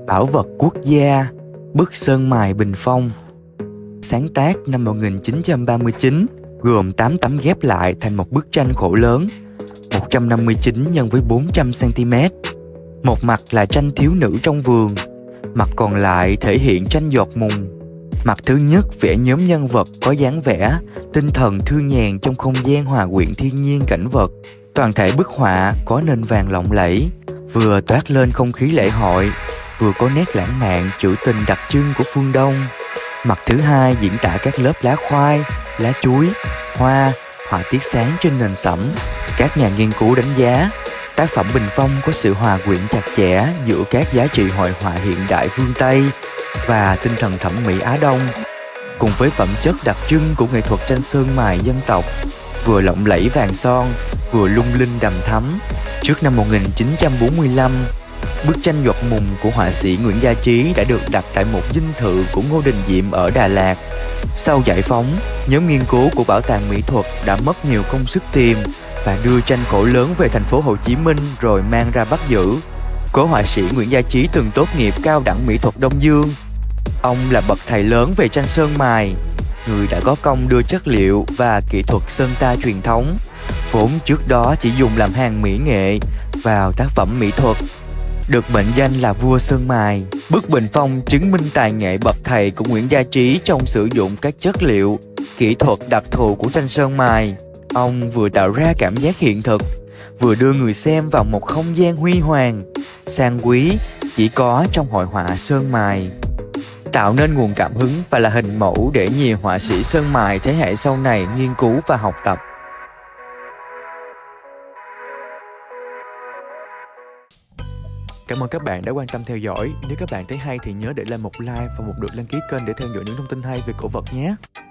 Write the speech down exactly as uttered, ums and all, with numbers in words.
Bảo vật quốc gia, bức sơn mài Bình Phong. Sáng tác năm một nghìn chín trăm ba mươi chín, gồm tám tấm ghép lại thành một bức tranh khổ lớn, một trăm năm mươi chín nhân với bốn trăm xăng-ti-mét. Một mặt là tranh thiếu nữ trong vườn, mặt còn lại thể hiện tranh giọt mùng. Mặt thứ nhất vẽ nhóm nhân vật có dáng vẻ, tinh thần thư nhàn trong không gian hòa quyện thiên nhiên cảnh vật. Toàn thể bức họa có nền vàng lộng lẫy, vừa toát lên không khí lễ hội, vừa có nét lãng mạn trữ tình đặc trưng của phương Đông. Mặt thứ hai diễn tả các lớp lá khoai, lá chuối, hoa, họa tiết sáng trên nền sẫm. Các nhà nghiên cứu đánh giá, tác phẩm Bình Phong có sự hòa quyện chặt chẽ giữa các giá trị hội họa hiện đại phương Tây và tinh thần thẩm mỹ Á Đông, cùng với phẩm chất đặc trưng của nghệ thuật tranh sơn mài dân tộc, vừa lộng lẫy vàng son, vừa lung linh đằm thắm. Trước năm một nghìn chín trăm bốn mươi lăm, bức tranh giọt mùng của họa sĩ Nguyễn Gia Trí đã được đặt tại một dinh thự của Ngô Đình Diệm ở Đà Lạt. Sau giải phóng, nhóm nghiên cứu của Bảo tàng Mỹ thuật đã mất nhiều công sức tìm và đưa tranh khổ lớn về thành phố Hồ Chí Minh rồi mang ra bắt giữ. Cố họa sĩ Nguyễn Gia Trí từng tốt nghiệp cao đẳng mỹ thuật Đông Dương. Ông là bậc thầy lớn về tranh sơn mài, người đã có công đưa chất liệu và kỹ thuật sơn ta truyền thống, vốn trước đó chỉ dùng làm hàng mỹ nghệ, vào tác phẩm mỹ thuật. Được mệnh danh là vua sơn mài, bức Bình Phong chứng minh tài nghệ bậc thầy của Nguyễn Gia Trí trong sử dụng các chất liệu, kỹ thuật đặc thù của tranh sơn mài. Ông vừa tạo ra cảm giác hiện thực, vừa đưa người xem vào một không gian huy hoàng, sang quý chỉ có trong hội họa sơn mài, tạo nên nguồn cảm hứng và là hình mẫu để nhiều họa sĩ sơn mài thế hệ sau này nghiên cứu và học tập. Cảm ơn các bạn đã quan tâm theo dõi. Nếu các bạn thấy hay thì nhớ để lại một like và một lượt đăng ký kênh để theo dõi những thông tin hay về cổ vật nhé.